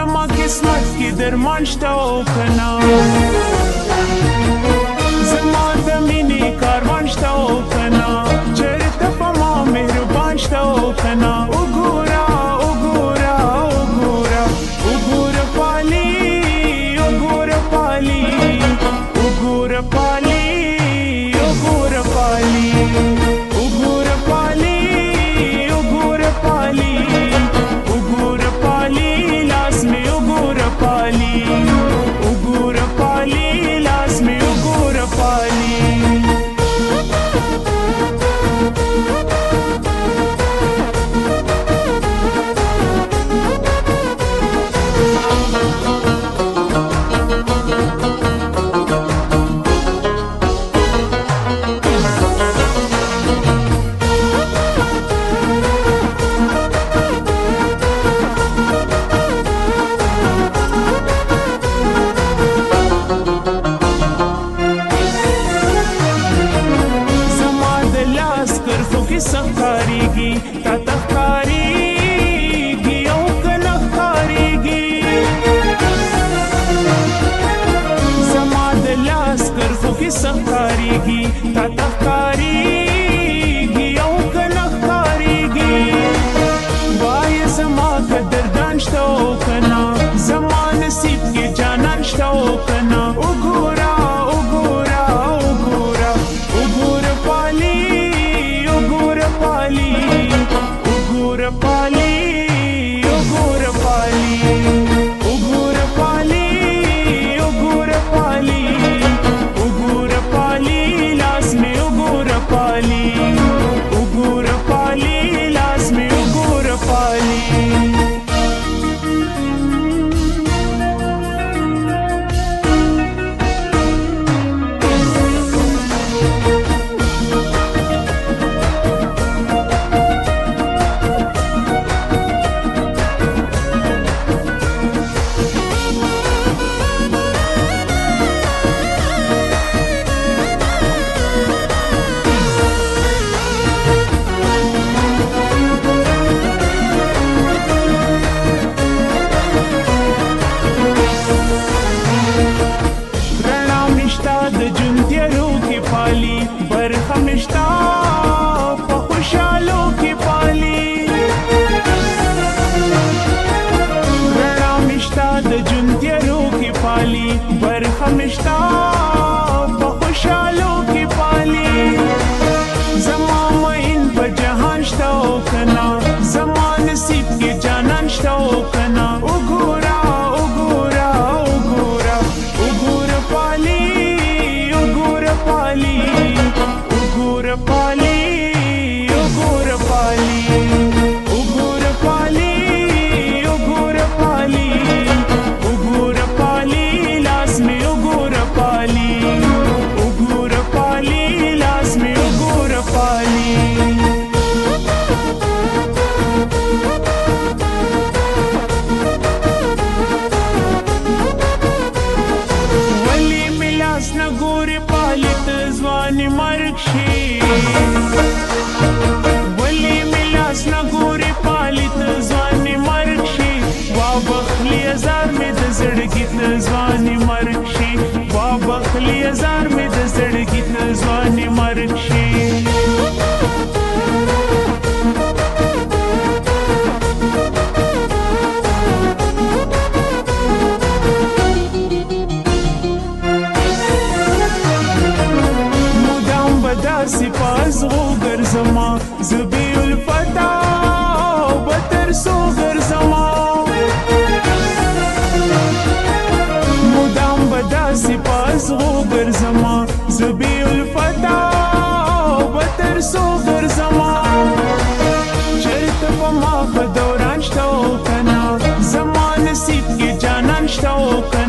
زما قسمت کی درمان شته او کنا زما د مینې کاروان شته او کنا چېرته په ما مهربان شته او کنا وګوره وګوره وګوره وګوره پالي وګوره پالي وګوره پالي وګوره پالي وګوره پالي وګوره پالي وګوره پالي لاس مې وګوره پالي وګوره پالي لاس مې وګوره پالي سخکاریږي تا تخکاریږي او کنه ښکاریږي زما د لاس کرښو کې سخکاریږي تا تخکاریږي او کنه ښکاریږي وایه زما قدردان شته او کنه زما نصیب کې جانان شته او کنه وګوره وګوره وګوره وګوره پالي پالي وګوره پالي وګوره پالي وګوره پالي وګوره پالي وګوره پالي لاس مې وګوره پالي وګوره پالي لاس مې وګوره پالي برخه مشتا په خوشالو کې پالي رڼا مشتا د جون تیارو کې پالي برخه مشتا په خوشالو کې پالي زما مین په جهان شته او کنا زما نصیب کې جانان شته او کنا وګوره وګوره وګوره وګوره پالي وګوره پالي وګوره پالي وګوره پالي وګوره پالي وګوره پالي وګوره پالي لاس مې وګوره پالي وګوره پالي لاس مې وګوره پالي ولی مې لاس نه ګورې پالي ته ځواني مرګ شي ولی مې لاس نه ګورې پالي ته ځواني مرګ شي وابخلي هزار مې د زړګي ته ځواني مرګ شي وابخلي هزار مې د زړګي ته ځواني مرګ شي داسې پازغو ګرځما زه بې الفته به تر څو ګرځما مدام به داسې پازغو ګرځما زه بې الفته به تر څو ګرځما چېرته په ما ښه دوران شته او که نه زما نصیب کې جانان شته او که